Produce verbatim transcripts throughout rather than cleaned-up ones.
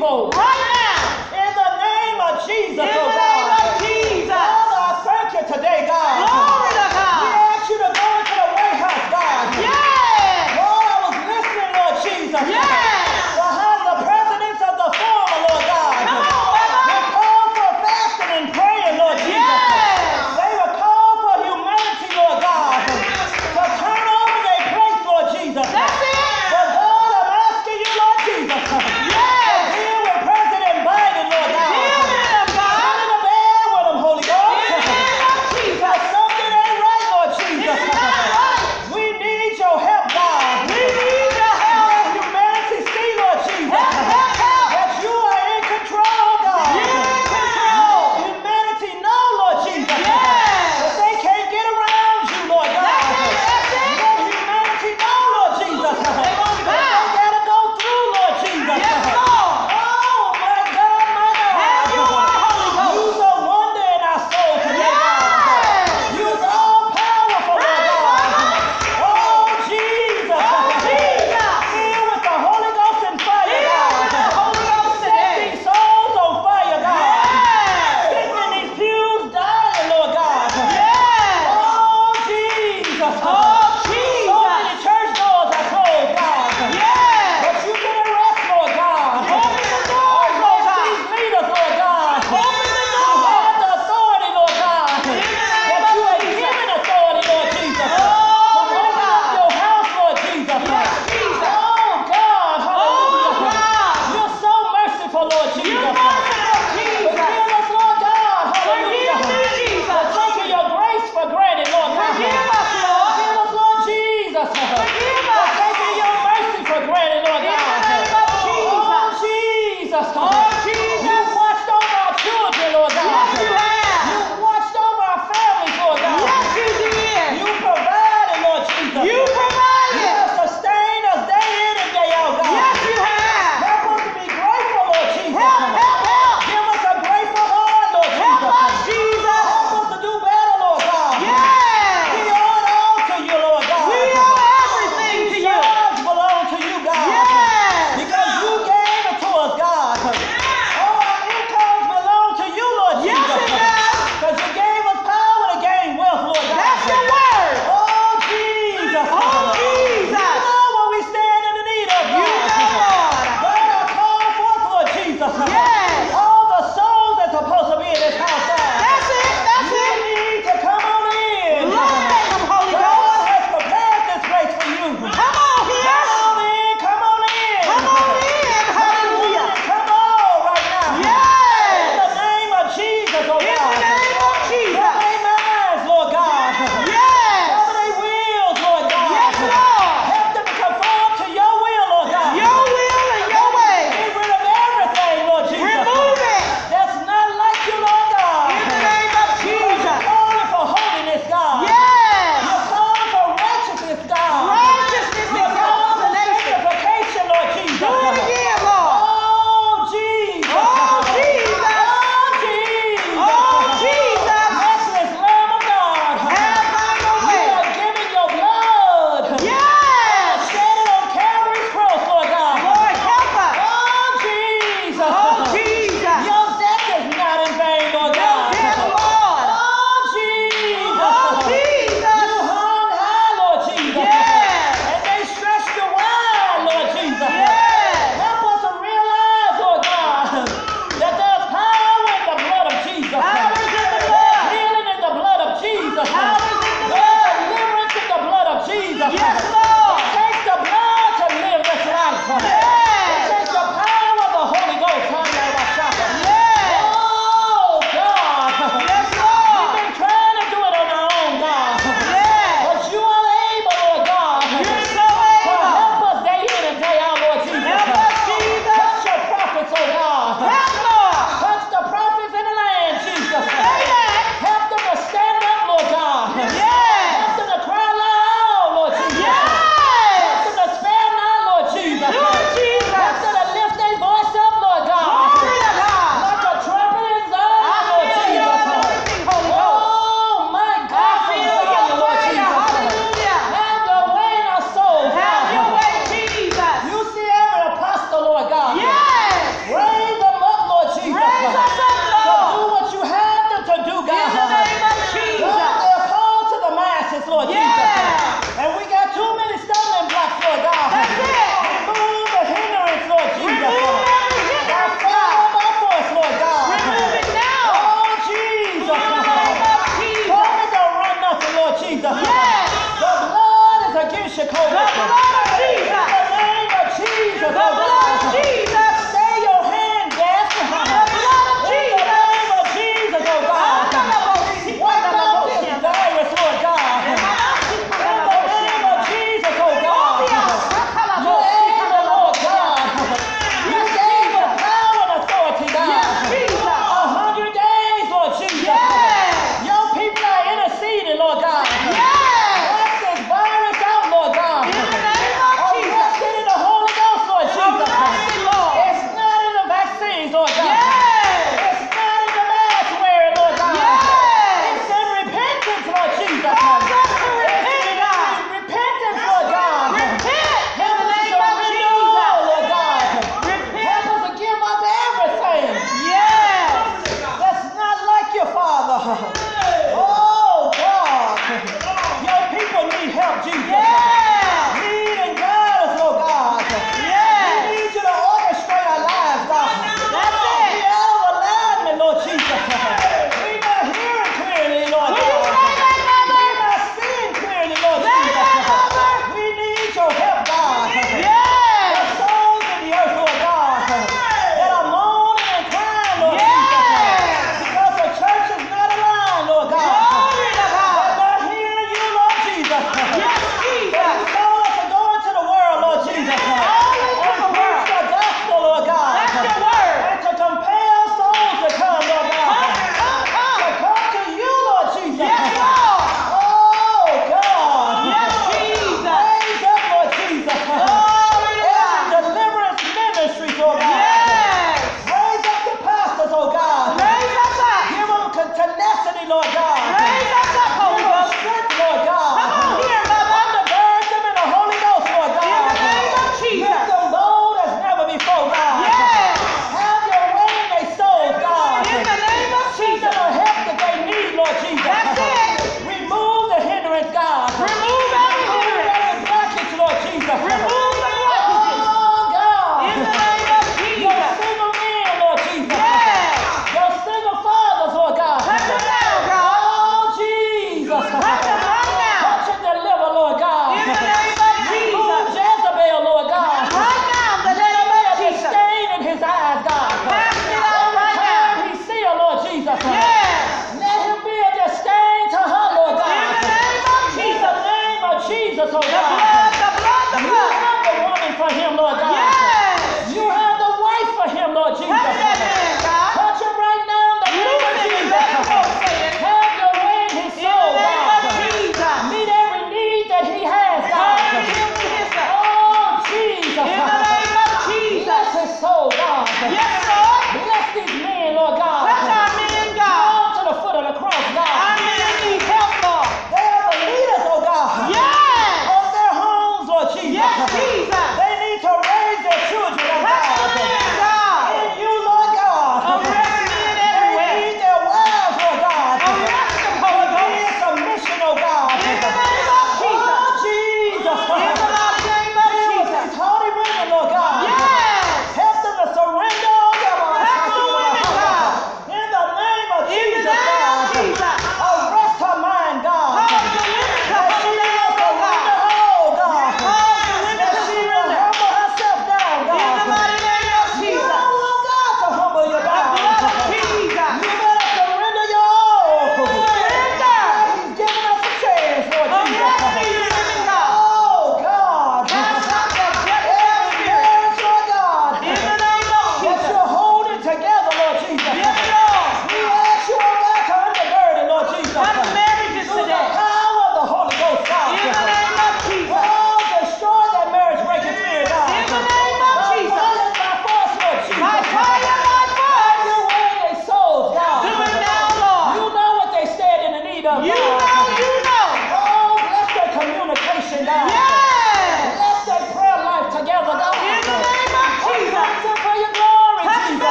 people. right now. In the name of Jesus, In oh the God. name of Jesus. Father, I thank you today, God. Glory to We God. ask you to go into the White House, God. Yes. Lord, I was listening, Lord Jesus. Yes. Behind the presidents of the former, Lord God. Come on, brother. They called for fasting and praying, Lord Jesus. Yes. They were called for humanity, Lord God. To turn over their place, Lord Jesus. That's it. But God, I'm asking you, Lord Jesus. Yes. To deal with President Biden, Lord God. Deal with him, God. Sit in the bed with him, Holy Ghost. In the name of Jesus. Because something ain't right, Lord Jesus. It's not right. We need your help, God. We need your help. Let humanity see, Lord Jesus. Help, help, help. That you are in control, God. You're in control. Humanity know, Lord Jesus. Yes. That they can't get around you, Lord God. That's it, that's it. Let humanity know, Lord Jesus. They gonna That bow. they gotta go through, Lord Jesus. Yes, Lord. Oh, my God, my God. Have your way, Holy Ghost. You's a wonder in our soul today, God. Yes. You's all powerful, Lord Right, God. brother. Oh, Jesus. Oh, Jesus. Fill with the Holy Ghost and fire, Fill God. with the Holy Ghost Set today. these souls on fire, God. Yes. Sitting in these pews dying, Lord God. Yes. Oh, Jesus. Oh, So many Jesus. church doors are closed, God. Yes. But you can arrest, Lord God. Open the doors, Lord Arrest God. these leaders, Lord God. Open the Who have doors. the authority, Lord God. In the name That of you have Jesus. given authority, Lord Jesus. Oh, To my open up God. your house, Lord Jesus. Yes, Jesus. Oh, God. Hallelujah. Oh, God. You're so merciful, Lord Jesus. You're merciful, Jesus. Forgive us, Lord God. Hallelujah. Forgive me, Jesus. For taking your grace for granted, Lord God. Forgive us, Lord. Forgive us, Lord Jesus. Forgive For us. taking your mercy for granted, Lord In God. the name of Oh, Jesus. Jesus. Oh, Jesus. You watched over our children, Lord God. Yes, you have. You watched over our families, Lord God. Yes, you did. You provided, Lord Jesus. You You provided. have sustained us day in and day out, God. Yes, you have. Help us to be grateful, Lord Jesus. Help, help, help. Give us a grateful heart, Lord Help Jesus. us, Jesus. Help us to do better, Lord God. We Yes. owe it all to you, Lord God. We owe everything to These you. jobs belong to you, God. Yes. Because you gave it to us, God. Yes.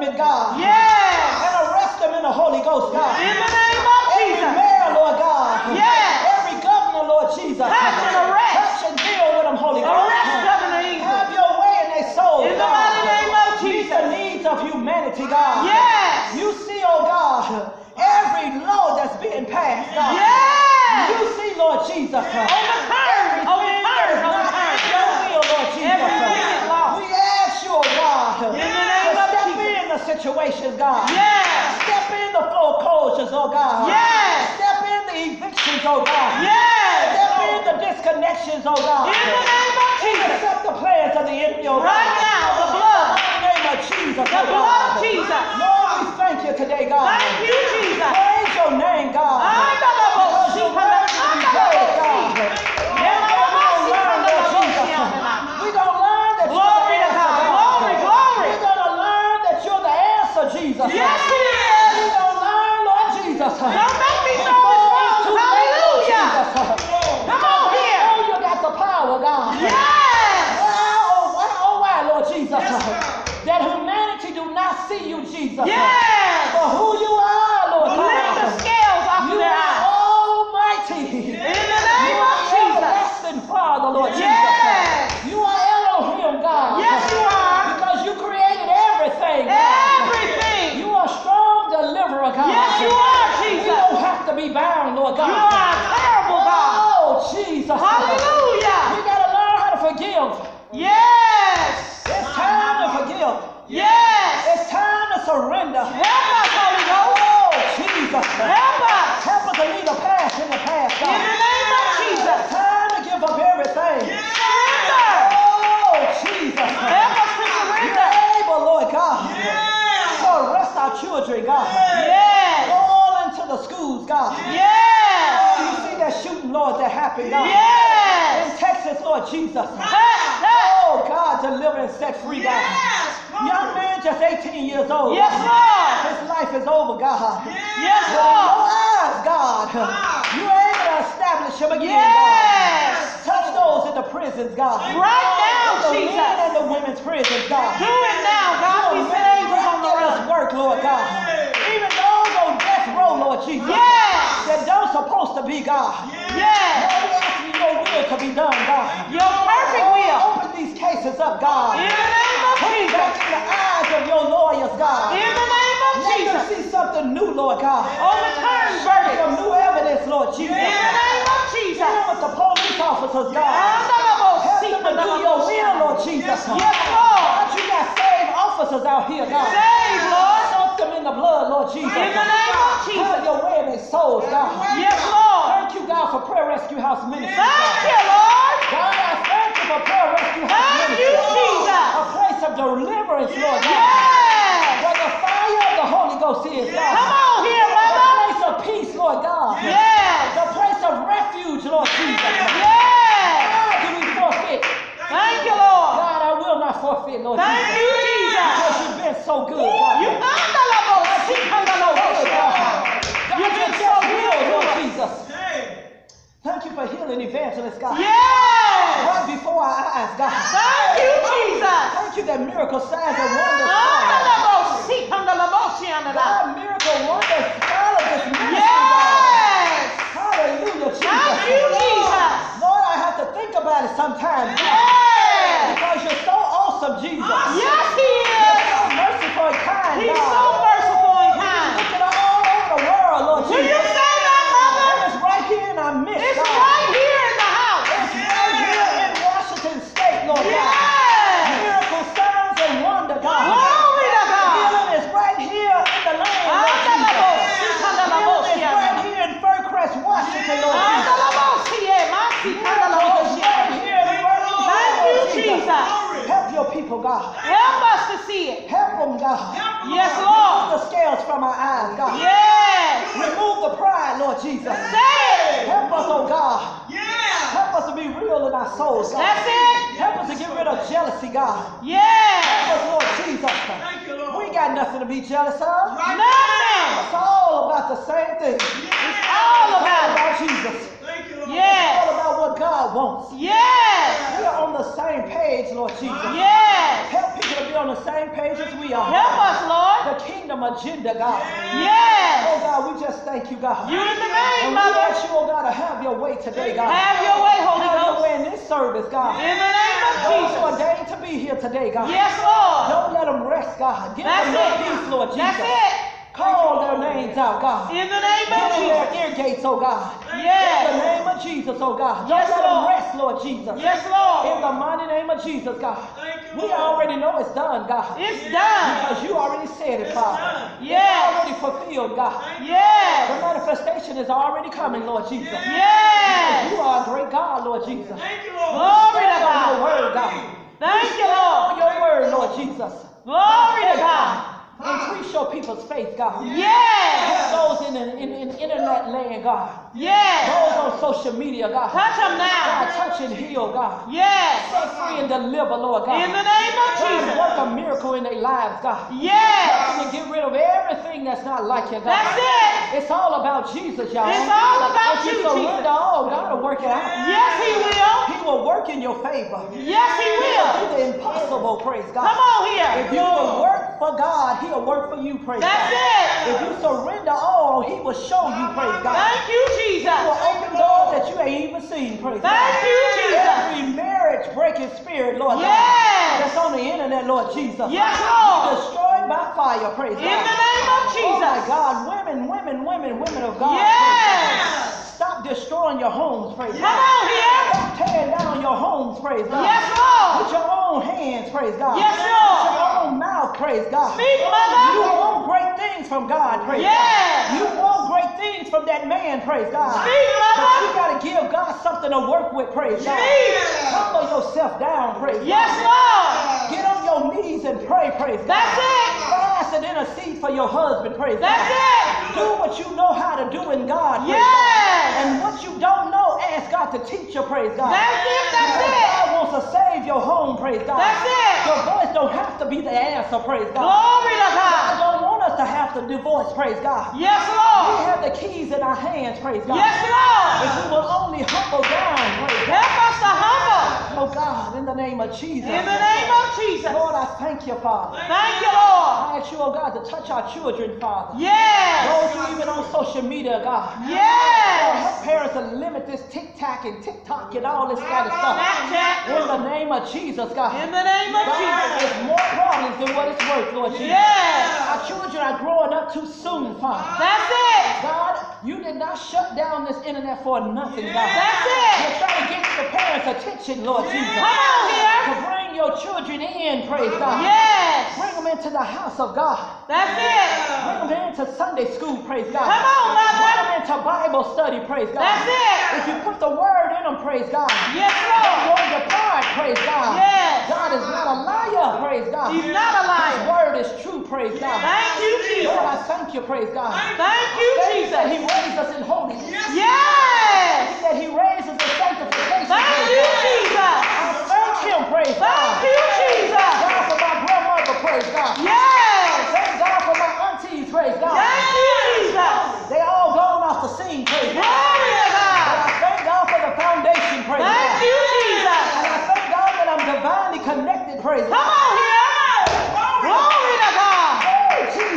government, God. Yes. And arrest them in the Holy Ghost, God. In the name of Every Jesus. mayor, Lord God. Yes. Every governor, Lord Jesus. Touch and arrest. Touch and deal with them, Holy Ghost. Arrest Governor England. Have your way in their souls, In the God. mighty name of Meet the Jesus. needs of humanity, God. Yes. You see, oh God, every law that's being passed, God. Yes. You see, Lord Jesus. Overturn. Overturn. Overturn. Your will, Lord Jesus. Every wicked law. We ask you, oh God, In the to name of step Jesus. in the situations, God. Yes. Step in the foreclosures, oh God. Yes. Step in the evictions, oh God. Yes. Step in the disconnections, oh God. In the name of Jesus. Intercept the plans of the enemy, oh God. Right now, the blood. In the name of Jesus, The oh blood God. of Jesus. Lord, we thank you today, God. Thank you, Jesus. Praise your name, God. I know the most. Because you're worthy to be praised, God. Yeah, We're gonna learn, Lord Jesus. We're gonna learn that you're Glory the to answer, God. God. Glory, glory. We're gonna learn that you're the answer, Jesus. Yes, He is. We're gonna learn, Lord Jesus. Don't make me throw Before this it's phone. too late, Lord Hallelujah. Jesus. Come on here. Oh, you got the power, God. Yes. Why, oh, why, oh, why, Lord Jesus? That humanity do not see you, Jesus. Yes. For who you are, Lord Lift the God. scales off of You their are eyes. almighty. In the You name of are Jesus. everlasting Father, Lord Yes. Jesus. You are Elohim, God. Yes, you are. Because you created everything, God. Everything. You are strong deliverer, God. Yes, you are, We Jesus. don't have to be bound, Lord God. You are a terrible God. Oh, Jesus. Hallelujah. We got to learn how to forgive. Yes. It's time to forgive. Yes. It's time to surrender. Help us, Holy Ghost. Oh, Jesus. Help us. Help us to leave the past in the past, In God. the name of Jesus. It's time to give up everything. Surrender. Oh, Jesus. Help us to surrender. You're able, Lord God, to arrest our children, God. Yes. Go all into the schools, God. Yes. You see that shooting, Lord, that happened, God. Yes. In Texas, Lord Jesus. Hey, hey. Oh, God, deliver and set free, God. Young man, just eighteen years old. Yes, Lord. His life is over, God. Yes, With Lord. no eyes, God. You are able to establish him again, Yes. God. Touch those in the prisons, God. Right now, the Jesus. men and the women's prisons, God. Do it now, God. We send angels on the Miraculous run. work, Lord God. Even those on death row, Lord Jesus. Yes. That don't supposed to be, God. Yes. Lord, we ask you your will to be done, God. Your perfect Oh, will. open these cases up, God. In the name of Put it back Jesus. in the eyes of your lawyers, God. In the name of Let them Jesus. see something new, Lord God. Overturn Some verdicts. new evidence, Lord Jesus. In the name of Jesus. Deal with the police officers, God. Honorable Help seat them to do your will, Lord Jesus. Yes, Lord. God, you got saved officers out here, God. Save, Lord. Soak them in the blood, Lord Jesus. In the name of Have Jesus. your way in their souls, God. Yes, Lord. Thank you, God, for Prayer Rescue House Ministry. Thank you, Lord. God, I thank you for Prayer Rescue House Thank Ministry. you, Jesus. A place of deliverance, Lord God. Yes. Where the fire of the Holy Ghost is, God. Come on here, A mother. place of peace, Lord God. Yes. The place of refuge, Lord Jesus. Yes. God, do we forfeit? Thank you, Lord. God, I will not forfeit, Lord Thank Jesus. you, Because Jesus. you've been so good, God. You honorable seat God, You've you've been been so so good good, to Lord us. Jesus. Thank you for healing Evangelist, God. Yes. Right before our eyes, God. Thank you, Jesus. Thank you that miracle signs and wonders. follow. Honorable seat honorable God, miracle wonders follow this ministry, God. Yes. Hallelujah, Jesus. Thank you, Jesus. Lord, I have to think about it sometimes, God. Yes. Because you're so awesome, Jesus. Yes, He You're is. so merciful and kind, He's God. so merciful and kind. Look at all over the world, Lord Will you Jesus. say that, mother? It's right here in our midst, It's God. right here in the house. It's right here in Washington State, Lord God. Yes. Miracle signs and wonder, God. Glory to God. Healing is right here in the land, Lord Honorable Jesus. seat Healing is honorable right here in Furcrest, Washington, Lord Jesus. Honorable seat, eh, my seat honorable Miracles is right here in Furcrest, Thank you, Lord Jesus. Help your people, God. Help us to see it. Help them, God. Yes, Remove Lord. the scales from our eyes, God. Yes. Remove the pride, Lord Jesus. Say it. Help us, oh God. Help us to be real in our souls, God. That's it. Help us to get rid of jealousy, God. Yes. Help us, Lord Jesus. We ain't got nothing to be jealous of. Nothing. It's all about the same thing. It's all It's all about it. about Jesus. It's all Yes. about what God wants. Yes. We are on the same page, Lord Jesus. Yes. Help people to be on the same page as we are. Help us, Lord. the kingdom agenda, God. Yes. Oh God, we just thank you, God. You in the name, And we Mother. ask you, oh God, to have your way today, God. Have your way, Holy Have your Ghost. way in this service, God. In the name of Those who Jesus. ordained to be here today, God. Yes, Lord. Don't let them rest, God. Give That's them your it. peace, Lord Jesus. That's it. Call their names out, God. In the name Get of in their Jesus. ear gates, oh God. In the Yes. name of Jesus, oh God. Don't Yes, let them Lord. rest, Lord Jesus. Yes, In Lord. the mighty name of Jesus, God. We already know it's done, God. It's done. Because you already said it, Father. It's Yes. already fulfilled, God. The Yes. manifestation is already coming, Lord Jesus. Yes. You are a great God, Lord Jesus. Glory to Stand on your God. word, God. Thank you, Stand on Lord. your word, Lord Jesus. Glory to God. Increase your people's faith, God. Yes. Those in the in, in internet land, God. Yes. Those on social media, God. Touch them God, now. touch and heal, God. Yes. Set free and deliver, Lord God. In the name of God, Jesus. work a miracle in their lives, God. Help them Yes. to get rid of everything that's not like you, God. That's it. It's all about Jesus, y'all. It's all about if you, you surrender Jesus. all, God will work it out. Yes, He will. He will work in your favor. Yes, He He will do will. the impossible, praise God. Come on If here. you will work for God, He'll work for you, praise That's God. it. If you surrender all, He will show you, praise God. Thank you, He Jesus. will open doors that you ain't even seen, praise God. Thank you, Jesus. Every marriage breaking spirit, Lord God, Yes. that's on the internet, Lord Jesus. Yes, Be Lord. destroyed by fire, praise In God. the name of Oh my Jesus. God, women, women, women, women of God. Yes. praise God. Stop destroying your homes, praise Come God. on here. Stop tearing down your homes, praise God. Yes, With Lord. your own hands, praise God. Yes, With Lord. your own mouth, praise God. Speak, You Mother. want great things from God, praise Yes. God. You want great things from that man, praise God. Speak, But Mother. you got to give God something to work with, praise God. Speak. Humble yourself down, praise Yes, God. Lord. Get on your knees and pray, praise God. That's it. Fast and intercede for your husband, praise That's God. it. Do what you know how to do in God, praise Yes. God. And what you don't know, ask God to teach you, praise God. That's it. That's Because it. God wants to save your home, praise God. That's it. Your voice don't have to be the answer, praise God. Glory to God God. don't want us to have to divorce, praise God. Yes, We Lord. have the keys in our hands, praise God. Yes, If Lord. we will only humble down, praise God. Help us to humble. Oh God, in the name of Jesus. In the name of Jesus. Lord, I thank you, Father. Thank you, Lord. I ask you, oh God, to touch our children, Father. Yes. Those who even on social media, God. Lord, Yes. help parents to limit this TikTok and TikTok and all this kind of stuff. Snapchat. In the name of Jesus, God. In the name of God, Jesus. there's more problems than what it's worth, Lord Jesus. Yes. Our children are growing up too soon, Father. That's it. God, you did not shut down this internet for nothing, God. That's it. You're trying to get the parents' attention, Lord Jesus. Come on here. To bring your children in, praise God. Yes. Bring them into the house of God. That's it. Bring them into Sunday school, praise God. Come on, Bring Mother. them into Bible study, praise God. That's it. If you put the word in them, praise God. Yes, They Lord. won't depart, praise God. Yes. God is not a liar, praise God. He's not a His liar. word is true, praise God. Thank you, Jesus. Lord, I thank you, praise God. Thank you, Thank you that He Jesus. raised us in holiness. Yes. That He raised us in sanctification. Thank praise you, God. Jesus. I thank Him, praise God. Thank you, Jesus. God for my grandmother, praise God. Yes. Thank God for my aunties, praise God. Thank you, Jesus. They all gone off the scene, praise God. Glory to But God. I thank God for the foundation, praise Thank God. you, And Jesus. I thank God that I'm divinely connected, praise Come God. on here. Glory to God. Oh, Jesus.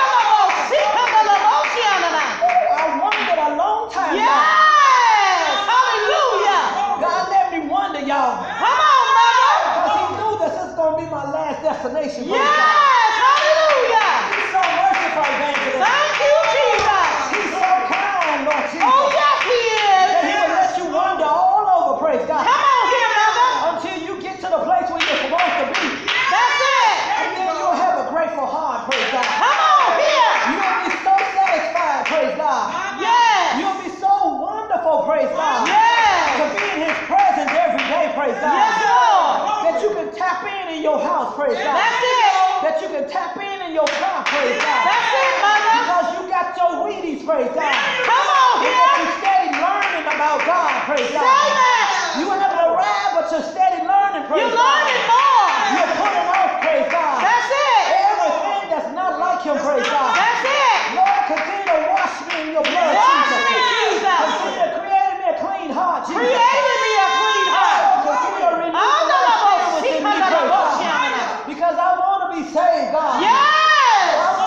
I wondered a long time Yes. ago. Hallelujah. God let me wonder, y'all. Come on, Mother. Because He knew this is going to be my last destination, praise God. Yes. Hallelujah. He's so merciful, evangelist. Thank you, Jesus. He's so kind, Lord Jesus. Oh, yes, He That He is. will let you wander all over, praise God. Come on here, Mother. Until you get to the place where you're supposed to be. That's it. And then you'll have a grateful heart, praise God. Come on here. You'll be so satisfied, praise God. Yes. You'll be so wonderful, praise God. To Yes. be in His presence every day, praise God. Yes, Lord. That you can tap in in your house, praise God. That's it. That you can tap in in your car, praise God. That's it, Mother. Because you got your Wheaties, praise God. Come on Because here. you steady learning about God, praise God. Say that. You haven't arrived, but you're steady learning, praise You're God. learning more. You're putting off, praise God. That's it. Everything that's not like Him, praise God. That's it. Lord, continue to wash me in your blood, Wash Jesus. me, Jesus. Continue to create me a clean heart, Jesus. Created me a clean heart. Continue to renew Oh, the no, no, right no. spirit within me, See, praise no, no, God. no. Because I want to be saved, God. I Yes.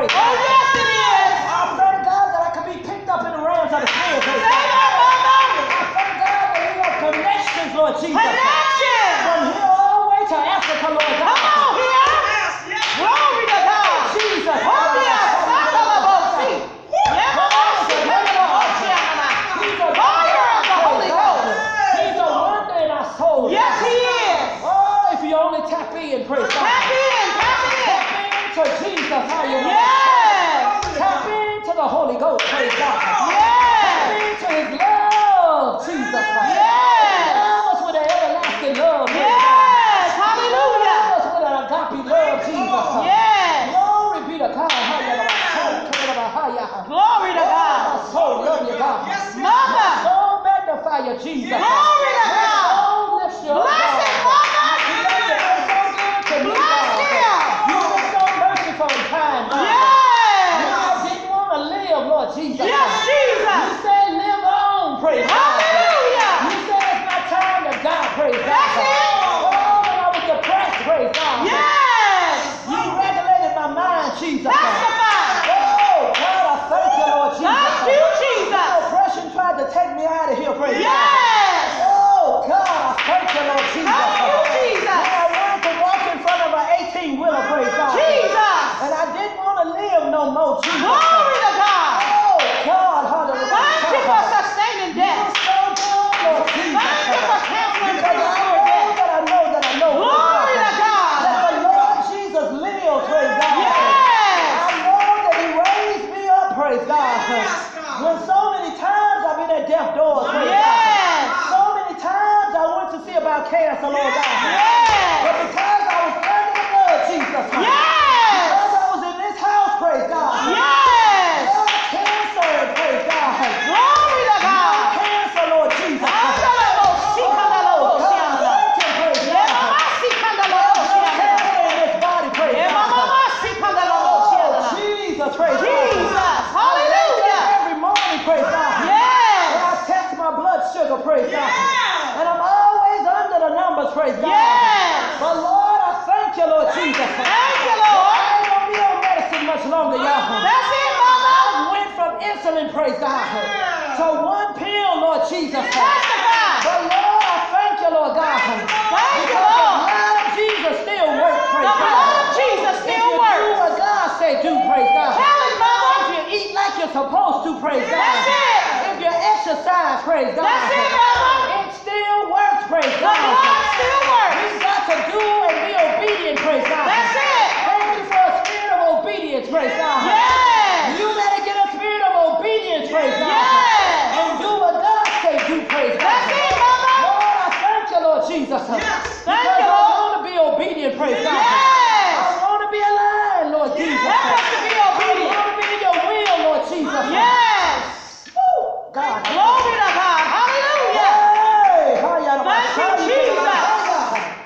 praise Oh, God. yes, it is. I thank God that I can be picked up in the realms of the spirit, praise Say God. that, Mama. I thank God that we have connections, Lord Jesus. Connection. From here all the way to Africa, Lord Come God. on here. Glory to God. Jesus. Oh, yes. Sakalabosi. Yemamosi, Kalabosi, Anana. Fire of the Holy Ghost. He's a wonder in our soul. Yes, he is. Oh, if you only tap in, praise God. Tap in, tap in. Tap into Jesus. How you Yes. Tap into the Holy Ghost, praise God. Tap Yes. into his love, Jesus. Yes. Love us with an everlasting love, praise God. Yes. Hallelujah. Love us with an agape love, Jesus. Yes. Glory be to God. Hallelujah. Glory to God. My soul love you, God. Mama. My soul magnify you, Jesus. Glory to My God. soul lifts you up, Bless God. him, Mama. You have been so good to me, Bless God. him. You've been so merciful and kind, God. Yes. I didn't want to live, Lord Jesus. Yes, Jesus. You said live on, praise God. Hallelujah. You said it's my time to die, praise God. That's it. Oh, when I was depressed, praise God. Yes. You regulated my mind, Jesus. Testify. Oh, God, I thank you, Lord Jesus. Thank you, Jesus. Oppression tried to take me out of here, praise God. Yes. Oh, God, I thank you, Lord Jesus. Thank you, Jesus. When I wanted to walk in front of an eighteen-wheeler, praise God. Jesus. And I didn't want to live no more, Jesus. Glory to God. Oh, God, hallelujah. Thank you for sustaining death. So good, Lord Jesus. Thank you for canceling Because I premature know death. that I know that I know. Glory to God. That the Lord Jesus lives, praise God. Yes. I know that he raised me up, praise God. When so many times I've been at death doors, praise Yes. God. So many times I went to see about cancer, Lord God. Yes. But because I was under the blood, Jesus. Yes. Because I was in this house, praise God. Yes. No cancer, praise God. Glory to No God. cancer, Lord Jesus. Andalabosi, Oh, kandalabosi, God, andala. thank you, praise God. Yemamasi, No kandalabosi, andala. cancer in this body, praise God. Yemamamasi, kandalabosi, Oh, andala. Jesus, praise God. Jesus. I wake Hallelujah. up every morning, praise God. Yes. And I test my blood sugar, praise God. And I'm always under the numbers, praise God. Yes. But Lord, I thank you, Lord Jesus. Thank you, I Lord. ain't gonna be on medicine much longer, y'all. That's it, Mama. I went from insulin, praise God, to one pill, Lord Jesus. Testify. But Lord, I thank you, Lord God. Thank you, Because Lord. the blood of Jesus still works, praise The God. blood of Jesus If still you do works. what God say do, praise God. Tell it, Mama. If you eat like you're supposed to, praise God. That's it. If you exercise, praise God. That's it, Mama. It still works, praise The God. blood still works. We've got to do and be obedient, praise God. That's it. Thank you for a spirit of obedience, praise God. Yes. You better get a spirit of obedience, praise God. Yes. And do what God say do, praise God. That's it, Mama. Lord, I thank you, Lord Jesus. Thank Because you, I Lord. want to be obedient, praise God. Yes. I want to be aligned, Lord Jesus. Help us to be I obedient. want to be in your will, Lord Jesus. Yes. Woo, God. Glory to God. Hallelujah. Hey, hiya, Thank you, hiya, Jesus. hiya.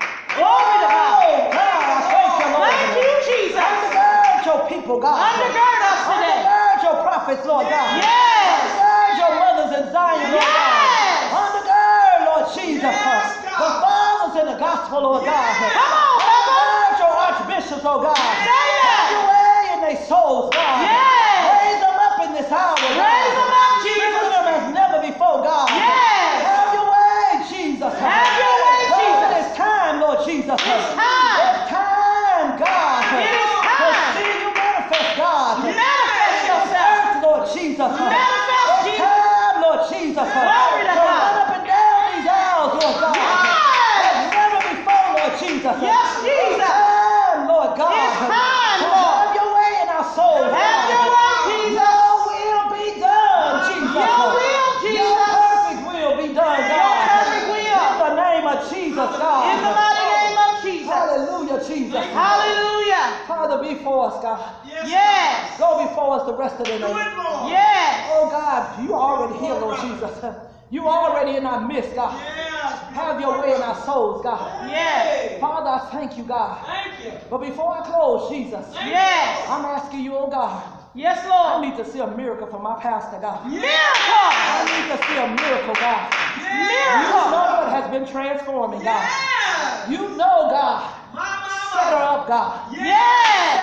Glory to God. Oh, God, I thank you, Lord. Thank you, Jesus. Undergird your people, God. Undergird us today. Undergird your prophets, Lord God. Yes. Undergird your mothers in Zion, Lord God. Yes. Undergird, Lord Jesus. The fathers in the gospel, Lord God. Come on, Mama. Undergird your archbishops, oh God. Say it. Have your way in their souls, God. Yes. Raise them up in this hour, God. Raise them up, Jesus. Strengthen them as never before, God. Yes. Have your way, Jesus. Have your way, Lord, Jesus. it's time, Lord Jesus. It's time. It's time, God. It is To time. see you manifest, God. Manifest In yourself. earth, Lord Jesus. Manifest, It's Jesus. time, Lord Jesus. Glory to to God. run up and down these aisles, Lord God. Yes. As never before, Lord Jesus. Yes, Jesus. It's time, Lord God. It's time, to Lord. have your way in our souls. Have God. your way, Jesus. Your will be done, Jesus. Your will, Your Jesus. perfect will be done, God. Your perfect will. In the name of Jesus, God. In the mighty name of Jesus. Hallelujah, Jesus. Hallelujah. Father, be for us, God. Yes. Go before us the rest of the day. Yes. Oh, God, you already here, Lord Jesus. You already in our midst, God. Have your way in our souls, God. Yes. Father, I thank you, God. But before I close, Jesus, Yes. I'm asking you, oh God, Yes, I Lord. need to see a miracle from my pastor, God. Miracle. I need to see a miracle, God. You Miracle. know what has been transforming, God. You know, God. Set her up, God. Yes. Set her up,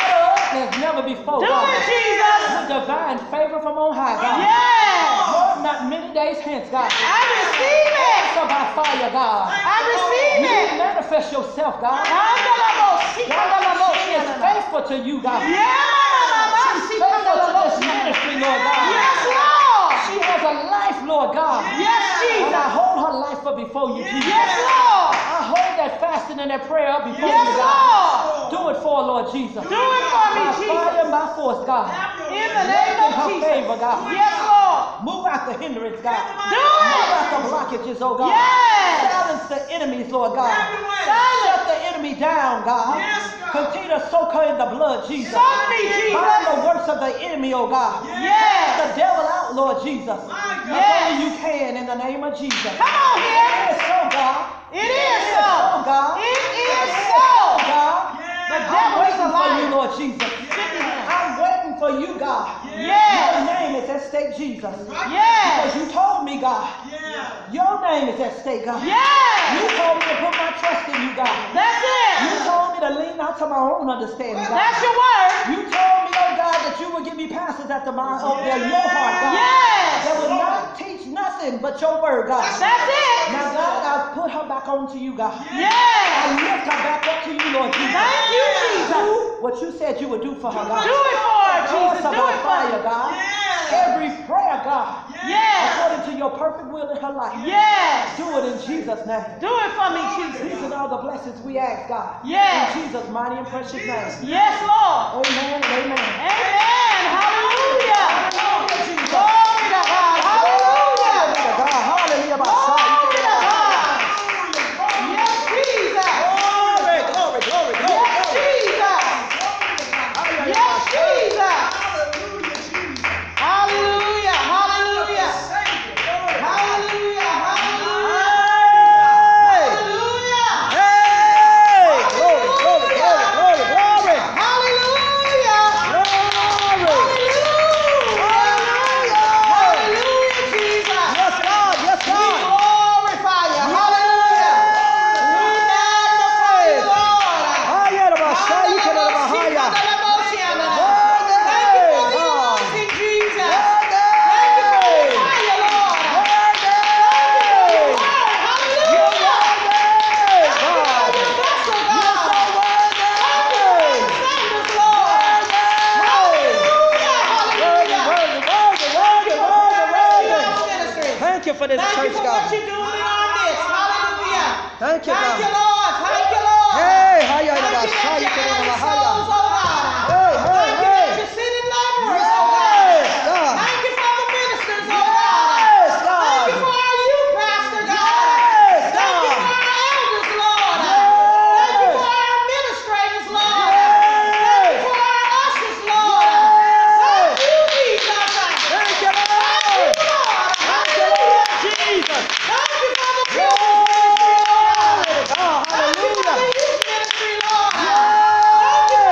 as never before, Do God. it, Jesus. With divine favor from on high, God. Yes. Lord, not many days hence, God. I receive it. So by fire, God. I receive You it. manifest yourself, God. Andalabosi, God, she is andalabosi, faithful to you, God. Yes, She's faithful to this ministry, Lord God. Lord. She has a life, Lord God. Yes, And I Jesus. hold her life up before you, Jesus. Yes, Lord. I hold that fasting and that prayer up before Yes, you, God. Lord. Do it for her, Lord Jesus. Do it for me, By fire Jesus. and by force, God. In the name In of her Jesus. favor, God. Yes, Lord. Move out the hindrance, God. Do Move it. out the blockages, oh God. Yes. Silence the enemies, Lord God. Silence. Shut the enemy down, God. Yes, God. Continue to soak her in the blood, Jesus. Soak me, Bind Jesus. the works of the enemy, oh God. Yes. The devil out, Lord Jesus. My God. Yes. Only you can in the name of Jesus. Come on here. It is so, God. It is so, so. God. It is It is so. God. The I'm devil is waiting a for you, liar. Lord Jesus. I'm waiting for you, God. Your Yes. name is at stake, Jesus. Because Yes. you told me, God. Yeah. Your name is at stake, God. You Yes. told me to put my trust in you, God. That's You it. told me to lean not to my own understanding, God. That's your word. You told me, oh God, that you would give me pastors after my oh, yeah, your heart, God. Yes. That would not teach nothing but your word, God. That's it. Now, God, I put her back onto you, God. I Yes. lift her back up to you, Lord Jesus. Thank you, Jesus. Do what you said you would do for her, God. Do it for her, Jesus. Answer Do by it for fire, her. God. Yeah. Every prayer, God. Yes. According to your perfect will in her life. Yes. Do it in Jesus' name. Do it for me, Jesus. These are all the blessings we ask, God. Yes. In Jesus' mighty and precious name. Yes, Lord. Amen and amen. Amen. Hallelujah. Hallelujah, Jesus. Glory to God. Hallelujah. God, hallelujah. Glory to God. Yes, Jesus. Glory, glory, glory, glory. Yes, Jesus. Yes, Jesus. Hallelujah, Hallelujah. Jesus. Hallelujah. Savior. Hallelujah. Hallelujah. Hey! Hallelujah. Hey! Glory, glory, glory, glory, glory. Hallelujah. Glory. Hallelujah. Hallelujah, Jesus. Yes, God, yes, We God. glorify you. Hallelujah. We magnify you, Lord. Hallelujah, Messiah, you can have a higher. Worthy, Thank you for the God. anointing, Jesus. Worthy. Thank you for the fire, Lord. Worthy. Hallelujah. You're worthy, Thank you for God. your vessel, You're so God. worthy. Thank you for the senders, Lord. Hallelujah. Worthy, Hallelujah. worthy, worthy, worthy, worthy, worthy. Thank you for this Thank you church, for God. what you're doing in our midst. Hallelujah. Thank you, Thank you, God. Lord. Thank you, Lord. Hey, hiya, Thank you that Messiah, you you're can adding have a souls, higher. oh God. Hey, hey, Thank you hey. that you're sending laborers, oh Yes, God. God. Thank you for the ministers, oh Yes, God. God. Thank you for our youth pastor, God. Yes, Thank you God. for our elders, Lord. Yes. Thank you for our administrators, Lord. Thank you for our ushers, Lord. Yes. Thank you, Jesus. Thank you, Thank Lord. you, Lord. Thank you, Hallelujah. Lord Jesus. Thank you for the children's ministry, Lord. Glory to God. Thank you for Hallelujah. the youth ministry, Lord. Yes. Thank you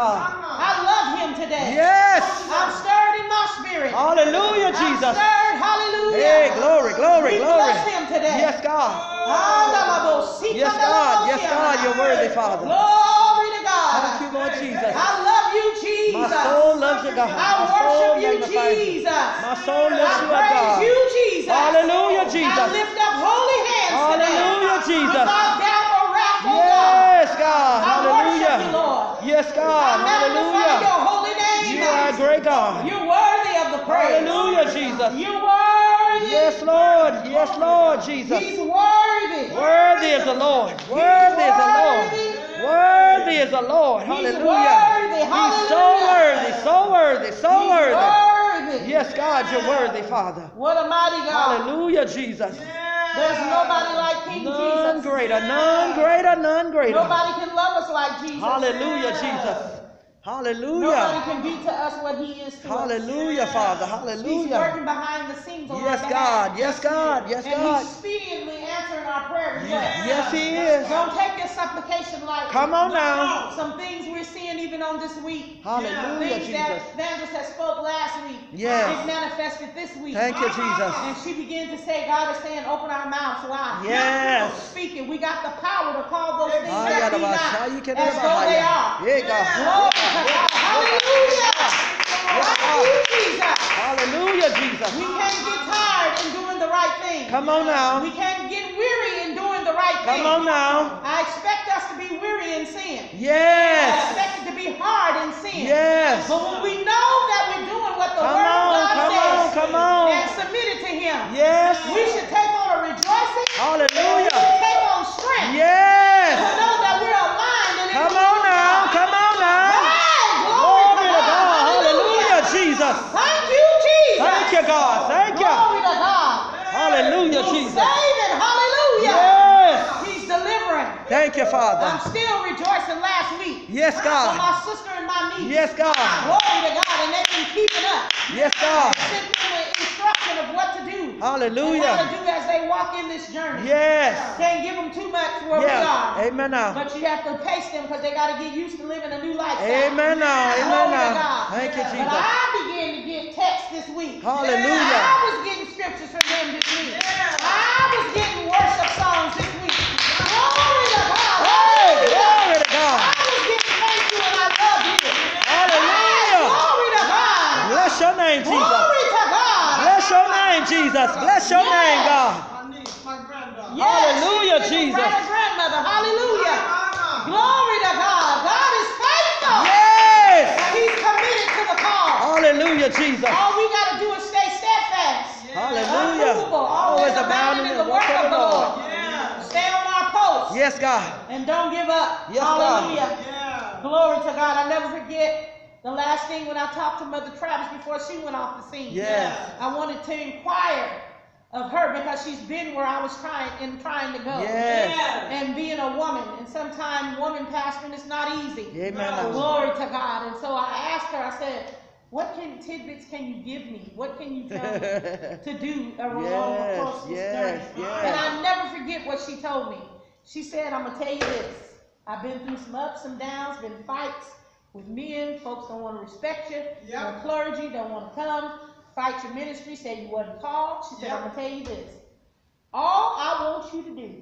God. I love him today. Yes. I'm stirred in my spirit. Hallelujah, I'm Jesus. stirred. Hallelujah. Hey, glory, glory, We glory. bless him today. Yes, God. Yes, Yes, God. Yes, God. You're worthy, Father. Glory to God. Thank you, Lord Jesus. I love you, Jesus. My soul loves you, God. I My soul worship you, magnifies you. Jesus. My soul lifts I you up, praise God. you, Jesus. Hallelujah, I Jesus. lift up holy hands Hallelujah, today. Jesus. Without doubt or wrath, oh Yes, God. God. I worship you, Hallelujah. Lord. Yes, God. I magnify your Hallelujah. holy name. You are a great God. You're worthy of the praise. Hallelujah, Jesus. You're worthy. Yes, Lord. Yes, Lord, Jesus. He's worthy. Worthy is the Lord. Worthy is the Lord. Worthy is the Lord. Hallelujah. worthy. He's so worthy, so worthy, so He's worthy. worthy. Yes, God, you're worthy, Father. What a mighty God. Hallelujah, Jesus. There's nobody like King None Jesus. greater, none greater, none greater. Nobody can love us like Jesus. Hallelujah, Jesus. Nobody Hallelujah. can be to us what he is to Hallelujah, us. Father. He's Hallelujah. working behind the scenes on Yes, our behalf. God. Yes, God. Yes, And God. he's speedily answering our prayer requests. Yes, He is. Don't take your supplication lightly. Come on now. Some things we're seeing even on this week. Hallelujah, Things that Jesus. Evangelist had spoke last week. Yes. It manifested this week. Thank you, Jesus. And she began to say, God is saying, open our mouths wide. Yes. Speaking. We got the power to call those things Ah, that yeah, be the not Messiah, you can as never though they hire. are. Yeah, God. Glory to God. Hallelujah. Thank you, Jesus. Hallelujah, Jesus. We can't get tired in doing the right thing. Come on now. We can't get weary in doing the right thing. Come on now. I expect us to be weary in sin. I Yes. expect it to be hard in sin. Yes. But when we know that we're doing what the Come Word on, of God come says on, come on. and submit it to Him, Yes. we should take on a rejoicing. We Hallelujah. should take on strength to Yes. know that we're aligned and in Come the on will of now. God. Come on now. Hey, Glory glory to God. Hallelujah, Jesus. Thank you, Jesus. Thank you, God. Thank you. Glory to God. Hallelujah, He's Jesus. saving. Hallelujah. Yes. He's delivering. Thank you, I'm Father. still rejoicing last week. Yes, For God. my sister and my niece. Yes, God. Glory to God. And they've been keeping up. Yes, God. Sent them an instruction of what to do. And how Hallelujah. to do as they walk in this journey. Yes. Can't give them too much where we Yes. are. Amen now. But you have to pace them because they got to get used to living a new lifestyle. Amen now. Amen Glory to now. God. Thank you, But Jesus. I began to get texts this week. Hallelujah. I was getting scriptures from them this week. I was getting worship songs this week. Glory to God. Hey, Hallelujah. glory to God. I was getting thank you and I love you. Hallelujah. Glory to God. Bless your name, Jesus. Glory to God. Bless your name, Jesus. Bless your Yes. name, God. Yes. Hallelujah, It's Jesus. Right and grandmother. Hallelujah. Glory to God. God is faithful. Yes. And He's committed to the cause. Hallelujah, Jesus. All we got to do is stay steadfast. Hallelujah. Unmovable, Always always abounding in the work of the Lord. Stay on our post. Yes, God. And don't give up. Yes, God. Hallelujah. Glory to God. I never forget the last thing when I talked to Mother Travis before she went off the scene. Yes. I wanted to inquire of her because she's been where I was trying and trying to go. Yes. And being a woman, and sometimes woman pastoring is not easy. Amen. Glory to God. And so I asked her, I said, what can tidbits can you give me? What can you tell me to do along Yes, across this yes, journey? yes. And I never forget what she told me. She said, I'm gonna tell you this. I've been through some ups and downs, been fights with men. Folks don't want to respect you. Yep. The clergy don't want to come. Fight your ministry, say you wasn't called. She said, Yep. I'm gonna tell you this. All I want you to do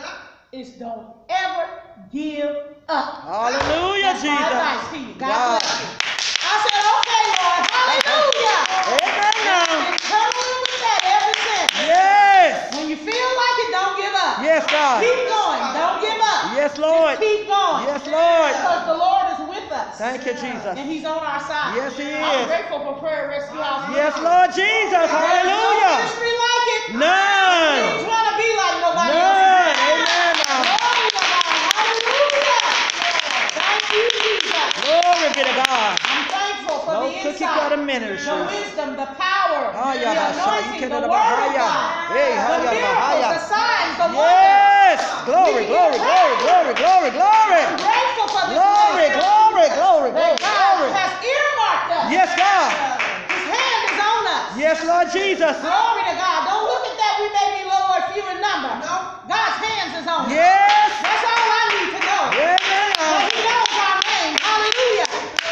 is don't ever give up. Hallelujah, That's my Jesus. advice to you. God Wow. bless you. I said, okay, Lord, hallelujah. Amen now. And come on with that ever since. Yes. When you feel like it, don't give up. Yes, God. Keep going. Don't give up. Yes, Lord. Just keep going. Yes, Lord. Because the Lord is with us. Thank you, Jesus. And He's on our side. Yes, He I'm is. grateful for Prayer Rescue House. Yes, Lord Jesus. There's no Hallelujah. ministry like it. We None. ain't trying to be like nobody None. else. Amen now. Glory to God. Hallelujah. Thank you, Jesus. Glory be to God. I'm thankful for No the cookie insight, cutter ministry. the wisdom, the power, Ah, the yeah, Basha, you anointing, can the have a word of higher. God, Hey, the higher, miracles, higher. the signs, the wonders. Yes. Glory, glory, glory, glory, glory, glory. I'm grateful for this Glory, ministry glory, glory, that glory, God glory. has earmarked us. Yes, God. His hand is on us. Yes, Lord Jesus. Glory to God. Don't look at that. We may be low or few in number. God's hands is on us. Yes. That's all I need to know. Amen. That He knows our name. Hallelujah.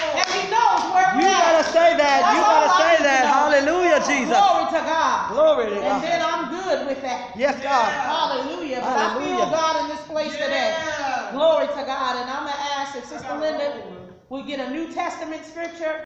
Glory to And then God. I'm good with that. Yes, God. Hallelujah. But I feel Hallelujah. God in this place today. Glory to God. And I'm going to ask if Sister Linda will get a New Testament scripture.